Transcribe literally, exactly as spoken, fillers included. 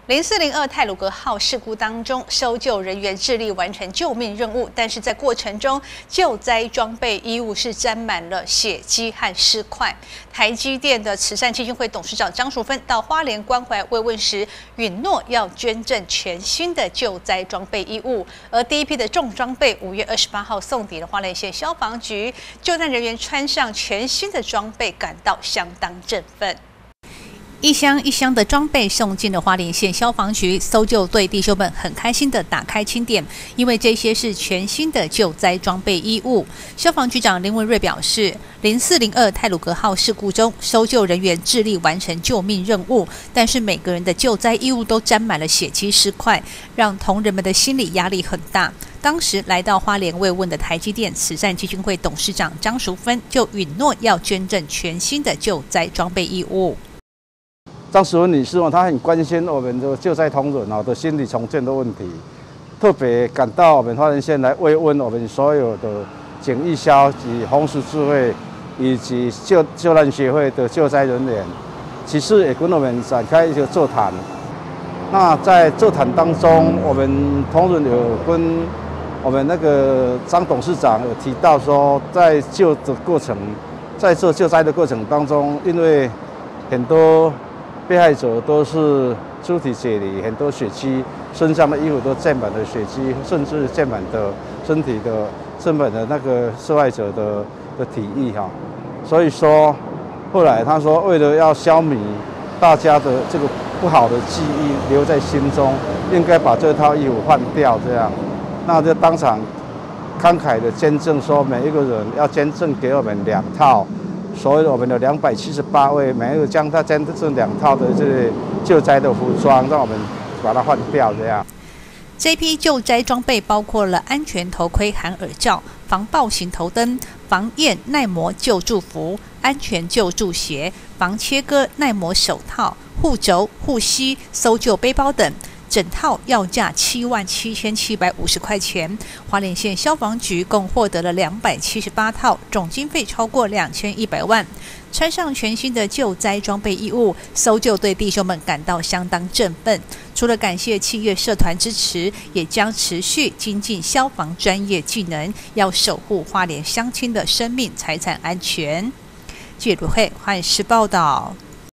零四零二太鲁阁号事故当中，搜救人员致力完成救命任务，但是在过程中，救灾装备衣物是沾满了血迹和尸块。台积电的慈善基金会董事长张淑芬到花莲关怀慰问时，允诺要捐赠全新的救灾装备衣物，而第一批的重装备五月二十八号送抵了花莲县消防局，救难人员穿上全新的装备，感到相当振奋。一箱一箱的装备送进了花莲县消防局，搜救队弟兄们很开心的打开清点，因为这些是全新的救灾装备衣物。消防局长林文瑞表示，零四零二太鲁阁号事故中，搜救人员致力完成救命任务，但是每个人的救灾衣物都沾满了血迹尸块，让同仁们的心理压力很大。当时来到花莲慰问的台积电慈善基金会董事长张淑芬就允诺要捐赠全新的救灾装备衣物。 张淑芬女士她很关心我们的救灾同仁的心理重建的问题，特别赶到我们花莲县来慰问我们所有的警义消及红十字会以及救救难协会的救灾人员，其实也跟我们展开一个座谈。那在座谈当中，我们同仁有跟我们那个张董事长有提到说，在救的过程，在做救灾的过程当中，因为很多被害者都是肢体解离，很多血迹，身上的衣服都沾满了血迹，甚至沾满的身体的沾满了那个受害者的的体液哈。所以说，后来他说，为了要消弭大家的这个不好的记忆留在心中，应该把这套衣服换掉，这样，那就当场慷慨的捐赠说，每一个人要捐赠给我们两套。所以我们有两百七十八位，每一个将他捐赠两套的这个救灾的服装，让我们把它换掉，这样。 这批救灾装备包括了安全头盔含耳罩、防爆型头灯、防焰耐磨救助服、安全救助鞋、防切割耐磨手套、护肘、护膝、搜救背包等。整套要价七万七千七百五十块钱，花莲县消防局共获得了两百七十八套，总经费超过两千一百万。穿上全新的救灾装备衣物，搜救队弟兄们感到相当振奋。除了感谢企业社团支持，也将持续精进消防专业技能，要守护花莲乡亲的生命财产安全。记者卢慧，花莲市报道。